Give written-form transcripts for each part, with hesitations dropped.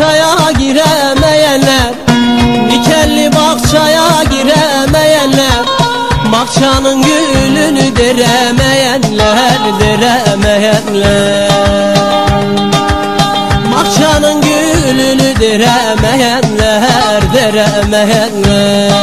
bahçaya giremeyenler, dikenli bahçaya giremeyenler, bahçanın gülünü deremeyenler, deremeyenler. Bahçanın gülünü deremeyenler, deremeyenler.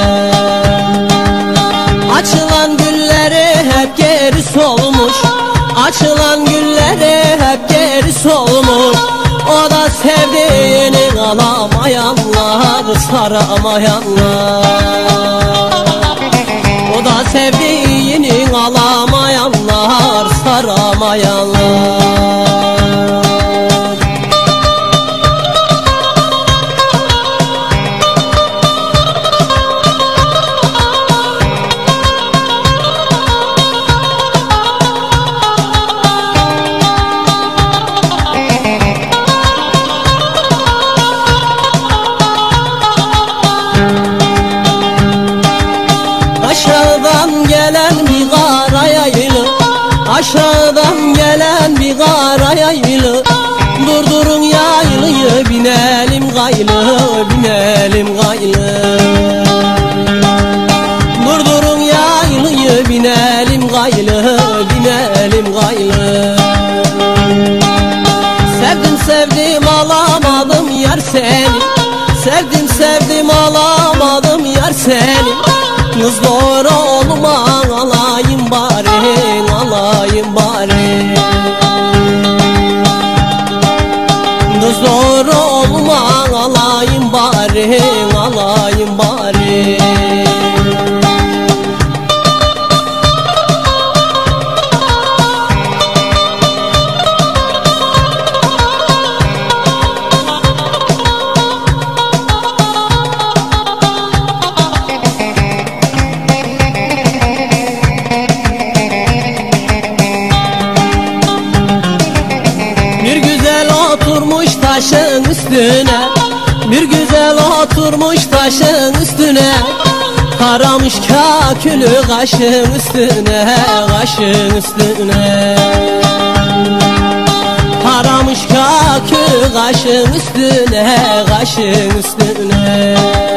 Açılan gülleri hep geri solmuş, açılan gülleri hep geri solmuş. O da sevdiğini alamayanlar, saramayanlar. O da sevdiğini alamayanlar, saramayanlar. Aşağıdan gelen bir kara yaylı, aşağıdan gelen bir kara yaylı. Durdurun yaylıyı, binelim gaylı, binelim gaylı. Durdurun yaylıyı, binelim gaylı, binelim gaylı. Sevdim sevdim alamadım yar seni, sevdim sevdim alamadım yar seni. Kız doğru olma, alayım bari, alayım bari. Kız doğru olma, alayım bari, alayım bari. Oturmuş taşın üstüne, bir güzel oturmuş taşın üstüne. Karamış kakülü kaşın üstüne, kaşın üstüne. Karamış kakülü kaşın üstüne, kaşın üstüne.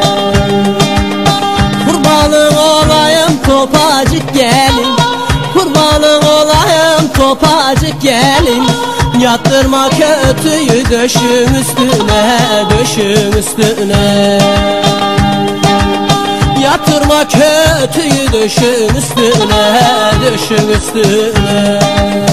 Kurbanın olayım topacık gelin, kurbanın olayım topacık gelin. Yattırma kötüyü döşün üstüne, döşün üstüne. Yatırma kötüyü döşün üstüne, döşün üstüne.